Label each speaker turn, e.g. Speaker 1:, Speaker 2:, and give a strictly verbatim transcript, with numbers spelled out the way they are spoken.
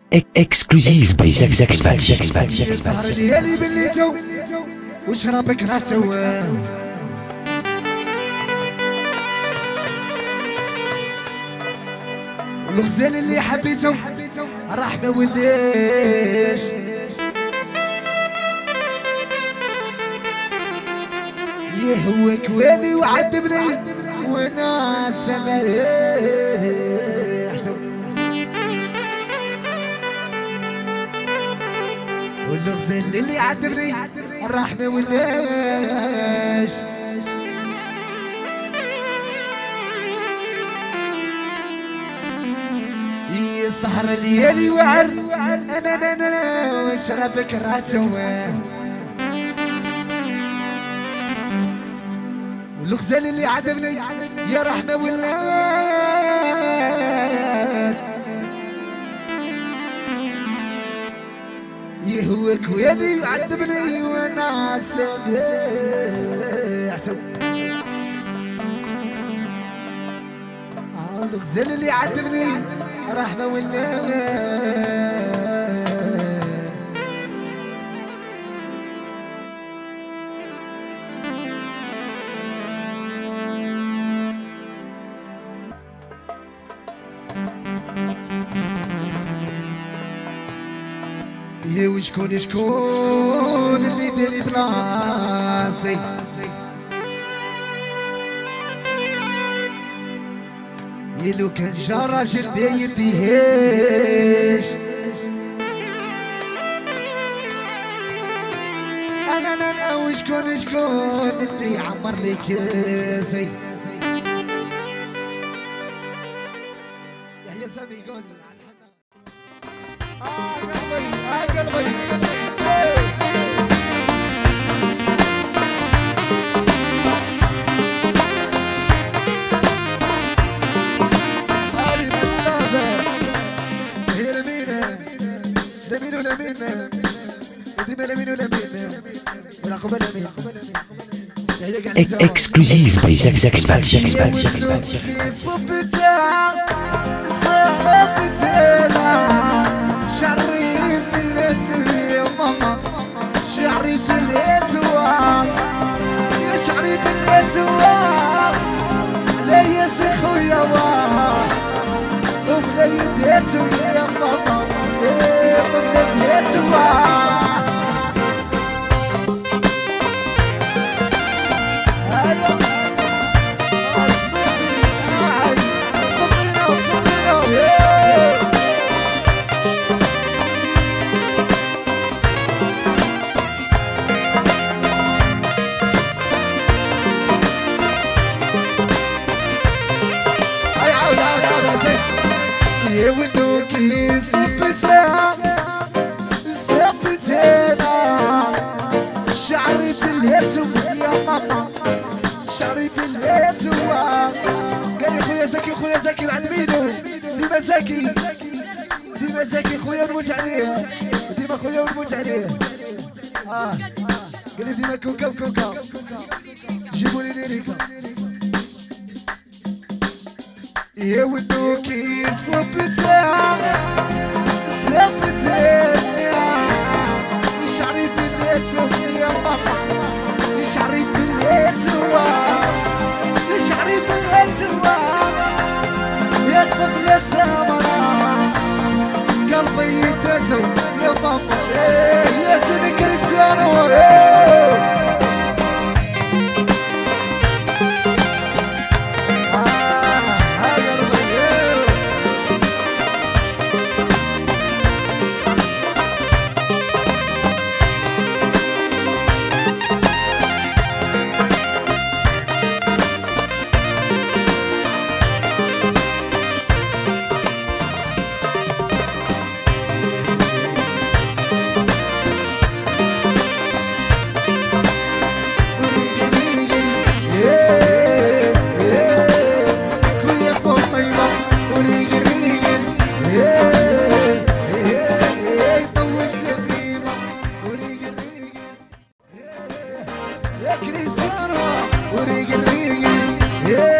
Speaker 1: اكسكلوزيف باي زاك زاك سبات.
Speaker 2: سهر الليالي بليتو وشرب كراتو والغزال اللي حبيتو راح ما وليش يهوك ويلي وعذبني وانا سمريحتو والغزال اللي عذبني راح ما وليش سهر الليالي وعر انا انا انا واشرب كراتو والغزال اللي عذبني يا رحمه ولاش يهوك ويلي وعذبني وانا سمعتو الغزال اللي عذبني رحمة ولا يا وشكون شكون اللي داري بلاصي لو كان جا راجل ما يديهاش انا انا انا وشكون شكون اللي يعمر لي كاسي يحيى سامي يقول اه قلبي اه قلبي
Speaker 1: اكسكلوزيف باي زاك زاك سبات.
Speaker 2: شعري بالاتواق يا شعري بالاتواق لا يا خويا واه ولا يديتو يا ماما ايه ولا يديتو يا ولوكي صبتها صبتها شعري بالهيتو يا ماما شعري بالهيتو قال لي خويا زكي خويا زكي بعد ميدو ديما زكي ديما زكي خويا نموت عليه ديما خويا ونموت عليه اه قال لي ديما كوكا وكوكا جيبوا لي ليريكا يا ولوكي صبتها صبتها شعري بالهيتو يا ماما شعري بالهيتو شعري بالهيتو يا طفلة سمرا قلبي يدتو يا ماما يا سيدي كريستيانو يا كريستيانو وريق الريق